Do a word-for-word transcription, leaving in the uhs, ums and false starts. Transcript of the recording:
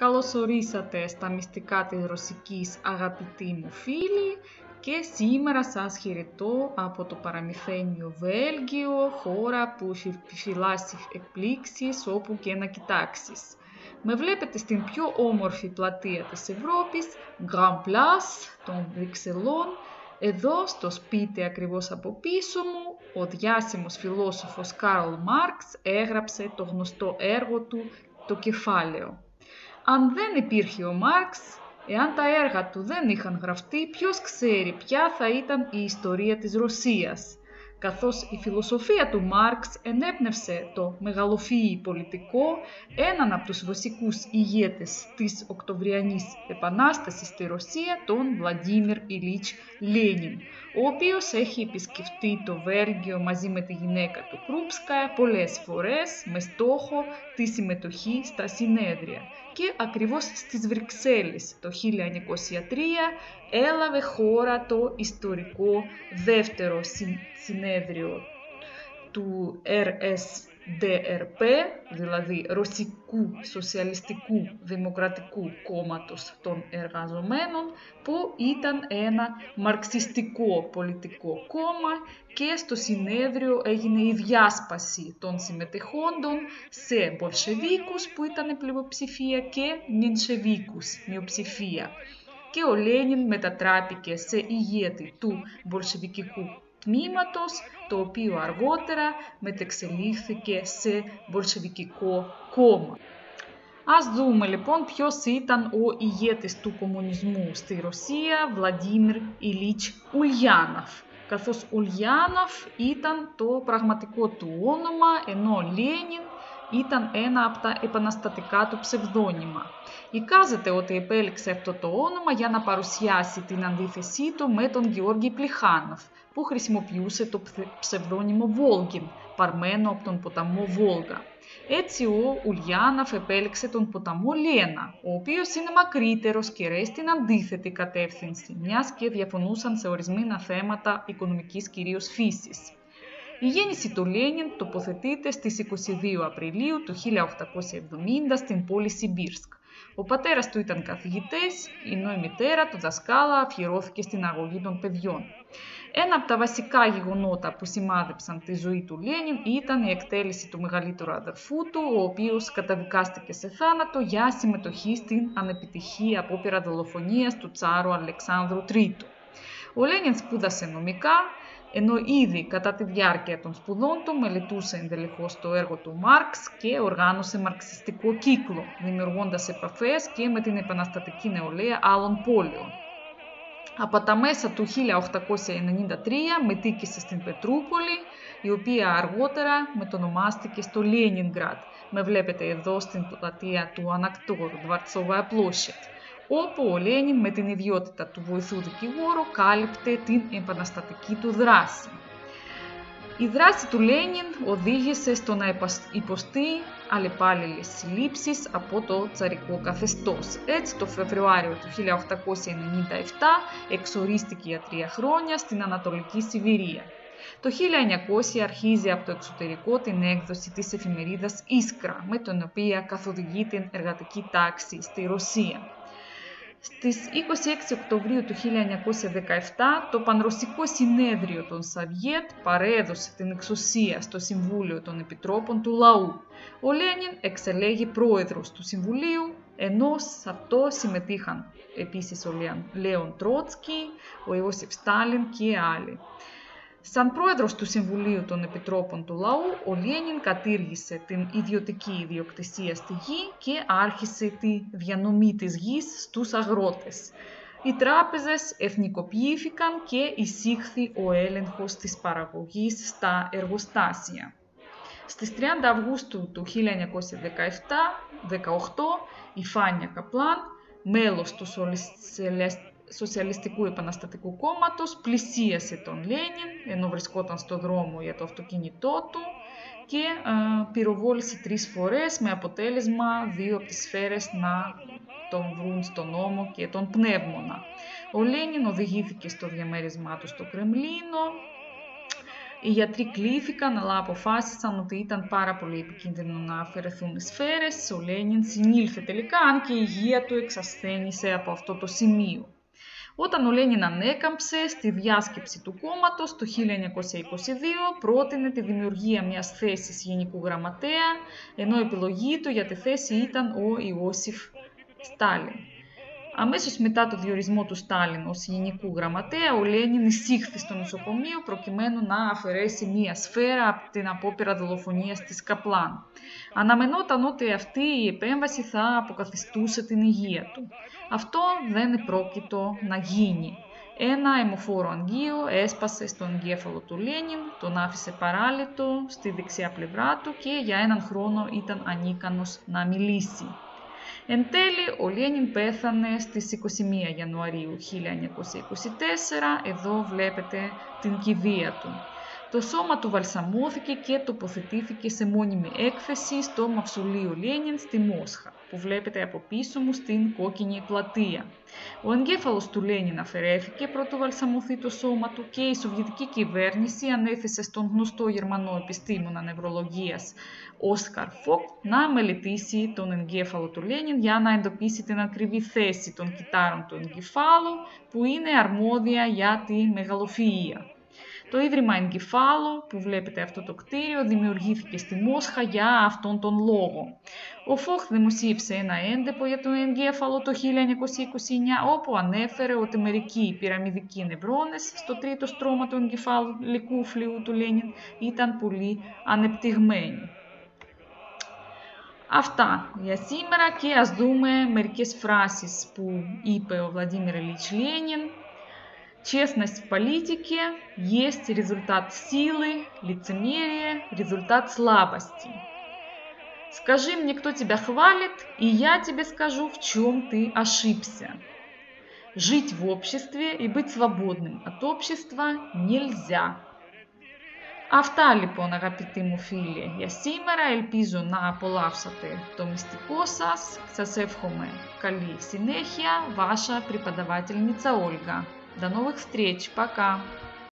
Καλώς ορίσατε στα μυστικά της Ρωσικής, αγαπητοί μου φίλοι, και σήμερα σας χαιρετώ από το παραμυθένιο Βέλγιο, χώρα που φυλάσσει εκπλήξεις όπου και να κοιτάξεις. Με βλέπετε στην πιο όμορφη πλατεία της Ευρώπης, Grand Place των Βρυξελών. Εδώ στο σπίτι ακριβώς από πίσω μου, ο διάσημος φιλόσοφος Καρλ Μάρξ έγραψε το γνωστό έργο του «Το κεφάλαιο». Αν δεν υπήρχε ο Μάρξ, εάν τα έργα του δεν είχαν γραφτεί, ποιος ξέρει ποια θα ήταν η ιστορία της Ρωσίας. Καθώς η φιλοσοφία του Μάρξ ενέπνευσε το μεγαλοφυή πολιτικό, έναν από τους βασικούς ηγέτες της Οκτωβριανής Επανάστασης στη Ρωσία, τον Βλαντίμιρ Ιλίτς Λένιν, ο οποίος έχει επισκεφτεί το Βέλγιο μαζί με τη γυναίκα του Κρούπσκαια πολλές φορές με στόχο τη συμμετοχή στα συνέδρια. Και ακριβώς στις Βρυξέλλες το χίλια εννιακόσια τρία έλαβε χώρα το ιστορικό δεύτερο συνέδριο του Ερ Ες Ντι Ερ Πι, δηλαδή Ρωσικού Σοσιαλιστικού Δημοκρατικού Κόμματος των Εργαζομένων, που ήταν ένα μαρξιστικό πολιτικό κόμμα, και στο συνέδριο έγινε η διάσπαση των συμμετεχόντων σε Μπολσεβίκους που ήταν πλειοψηφία και Μενσεβίκους μειοψηφία. Και ο Λένιν μετατράπηκε σε ηγέτη του Μπολσεβικικού τμήματος, το οποίο αργότερα μετεξελίχθηκε σε Μπολσεβικικό κόμμα. Ας δούμε λοιπόν ποιος ήταν ο ηγέτης του κομμουνισμού στη Ρωσία, Βλαντίμιρ Ιλίτς Ουλιάνοφ. Καθώς Ουλιάνοφ ήταν το πραγματικό του όνομα, ενώ Λένιν ήταν ένα από τα επαναστατικά του ψευδόνυμα. Εικάζεται ότι επέλεξε αυτό το όνομα για να παρουσιάσει την αντίθεσή του με τον Γεώργη Πλεχάνοφ, που χρησιμοποιούσε το ψευδόνυμο Βόλγιν, παρμένο από τον ποταμό Βόλγα. Έτσι ο Ουλιάνοφ επέλεξε τον ποταμό Λένα, ο οποίος είναι μακρύτερος και ρέει στην αντίθετη κατεύθυνση, μιας και διαφωνούσαν σε ορισμένα θέματα οικονομικής κυρίως φύσης. Η γέννηση του Λένιν τοποθετείται στις είκοσι δύο Απριλίου του χίλια οκτακόσια εβδομήντα στην πόλη Σιμπίρσκ. Ο πατέρας του ήταν καθηγητής, ενώ η μητέρα του δασκάλα αφιερώθηκε στην αγωγή των παιδιών. Ένα από τα βασικά γεγονότα που σημάδεψαν τη ζωή του Λένιν ήταν η εκτέλεση του μεγαλύτερου αδερφού του, ο οποίος καταδικάστηκε σε θάνατο για συμμετοχή στην ανεπιτυχή απόπειρα δολοφονίας του Τσάρου Αλεξάνδρου Τρίτου. Ο Λένιν σπούδασε νομικά, ενώ ήδη κατά τη διάρκεια των σπουδών του μελετούσε εντελεχώς το έργο του Μάρξ και οργάνωσε μαρξιστικό κύκλο, δημιουργώντας επαφές και με την επαναστατική νεολαία άλλων πόλεων. Από τα μέσα του χίλια οκτακόσια ενενήντα τρία μετήκησε στην Πετρούπολη, η οποία αργότερα μετονομάστηκε στο Λένινγκραντ. Με βλέπετε εδώ στην πλατεία του Ανακτόρου, Δβαρτσόβая Πλόσχετ, όπου ο Λένιν με την ιδιότητα του βοηθού δικηγόρου κάλυπτε την επαναστατική του δράση. Η δράση του Λένιν οδήγησε στο να υποστεί αλλεπάλληλες συλλήψεις από το τσαρικό καθεστώς. Έτσι, το Φεβρουάριο του χίλια οκτακόσια ενενήντα επτά εξορίστηκε για τρία χρόνια στην Ανατολική Σιβηρία. Το χίλια εννιακόσια αρχίζει από το εξωτερικό την έκδοση της εφημερίδας Ίσκρα, με την οποία καθοδηγεί την εργατική τάξη στη Ρωσία. Στις είκοσι έξι Οκτωβρίου του χίλια εννιακόσια δεκαεπτά, το Πανρωσικό Συνέδριο των Σαβιέτ παρέδωσε την εξουσία στο Συμβούλιο των Επιτρόπων του Λαού. Ο Λένιν εξελέγει πρόεδρος του Συμβουλίου, ενώ σε αυτό συμμετείχαν επίσης ο Λέον Τρότσκι, ο Ιώσιφ Στάλιν και άλλοι. Σαν πρόεδρος του Συμβουλίου των Επιτρόπων του Λαού, ο Λένιν κατήργησε την ιδιωτική ιδιοκτησία στη γη και άρχισε τη διανομή της γης στους αγρότες. Οι τράπεζες εθνικοποιήθηκαν και εισήχθη ο έλεγχος της παραγωγής στα εργοστάσια. Στις τριάντα Αυγούστου του χίλια εννιακόσια δεκαοκτώ, η Φάνια Καπλάν, μέλος του Σοσιαλιστικού Επαναστατικού Κόμματος, πλησίασε τον Λένιν ενώ βρισκόταν στο δρόμο για το αυτοκίνητό του και ε, πυροβόλησε τρεις φορές, με αποτέλεσμα δύο από τις σφαίρες να τον βρουν στον ώμο και τον πνεύμονα. Ο Λένιν οδηγήθηκε στο διαμέρισμά του στο Κρεμλίνο, Οι γιατροί κλήθηκαν, αλλά αποφάσισαν ότι ήταν πάρα πολύ επικίνδυνο να αφαιρεθούν οι σφαίρες. Ο Λένιν συνήλθε τελικά, αν και η υγεία του εξασθένησε από αυτό το σημείο. Όταν ο Λένιν ανέκαμψε στη διάσκεψη του κόμματος το χίλια εννιακόσια είκοσι δύο, πρότεινε τη δημιουργία μιας θέσης γενικού γραμματέα, ενώ η επιλογή του για τη θέση ήταν ο Ιώσιφ Στάλιν. Αμέσως μετά το διορισμό του Στάλιν ως γενικού γραμματέα, ο Λένιν εισήχθη στο νοσοκομείο προκειμένου να αφαιρέσει μία σφαίρα από την απόπειρα δολοφονίας της Καπλάν. Αναμενόταν ότι αυτή η επέμβαση θα αποκαθιστούσε την υγεία του. Αυτό δεν επρόκειτο να γίνει. Ένα αιμοφόρο αγγείο έσπασε στον εγκέφαλο του Λένιν, τον άφησε παράλυτο στη δεξιά πλευρά του και για έναν χρόνο ήταν ανίκανος να μιλήσει. Εν τέλει, ο Λένιν πέθανε στις είκοσι μία Ιανουαρίου χίλια εννιακόσια είκοσι τέσσερα, εδώ βλέπετε την κηδεία του. Το σώμα του βαλσαμώθηκε και τοποθετήθηκε σε μόνιμη έκθεση στο μαυσολείο Λένιν στη Μόσχα, που βλέπετε από πίσω μου στην κόκκινη πλατεία. Ο εγκέφαλος του Λένιν αφαιρέθηκε πρωτού βαλσαμωθεί το σώμα του και η Σοβιετική κυβέρνηση ανέθεσε στον γνωστό Γερμανό επιστήμονα νευρολογίας Όσκαρ Φόχτ να μελετήσει τον εγκέφαλο του Λένιν για να εντοπίσει την ακριβή θέση των κυττάρων του εγκεφάλου που είναι αρμόδια για τη μεγαλοφυΐα. Το Ίδρυμα Εγκεφάλου, που βλέπετε αυτό το κτίριο, δημιουργήθηκε στη Μόσχα για αυτόν τον λόγο. Ο Φόχτ δημοσίευσε ένα έντυπο για τον εγκέφαλο το χίλια εννιακόσια είκοσι εννιά, όπου ανέφερε ότι μερικοί πυραμιδικοί νευρώνες στο τρίτο στρώμα του εγκεφαλικού φλοιού του Λένιν ήταν πολύ ανεπτυγμένοι. Αυτά για σήμερα και ας δούμε μερικές фразες που είπε ο Владимир Ильич Ленин. Честность в политике есть результат силы, лицемерие, результат слабости. Скажи мне, кто тебя хвалит, и я тебе скажу, в чем ты ошибся. Жить в обществе и быть свободным от общества nельзя. Αυτά λοιπόν αγαπητοί μου φίλοι για σήμερα, ελπίζω να απολαύσατε το μυστικό σας. Σας εύχομαι καλή συνέχεια, ваша преподавательница Ольга. До новых встреч, пока!